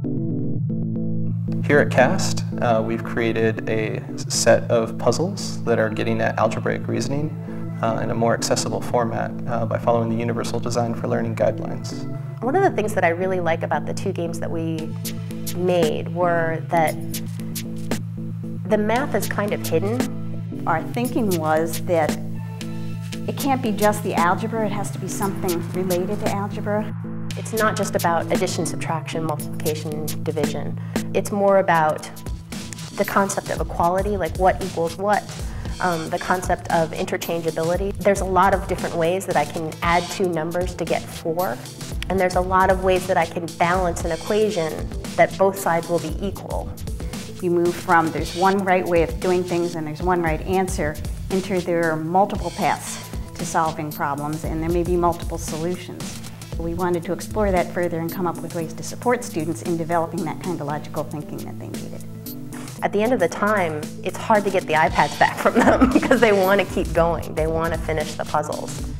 Here at CAST, we've created a set of puzzles that are getting at algebraic reasoning in a more accessible format by following the Universal Design for Learning guidelines. One of the things that I really like about the two games that we made were that the math is kind of hidden. Our thinking was that it can't be just the algebra, it has to be something related to algebra. It's not just about addition, subtraction, multiplication, division. It's more about the concept of equality, like what equals what, the concept of interchangeability. There's a lot of different ways that I can add two numbers to get 4, and there's a lot of ways that I can balance an equation that both sides will be equal. You move from there's one right way of doing things and there's one right answer into there are multiple paths to solving problems and there may be multiple solutions. We wanted to explore that further and come up with ways to support students in developing that kind of logical thinking that they needed. At the end of the time, it's hard to get the iPads back from them because they want to keep going. They want to finish the puzzles.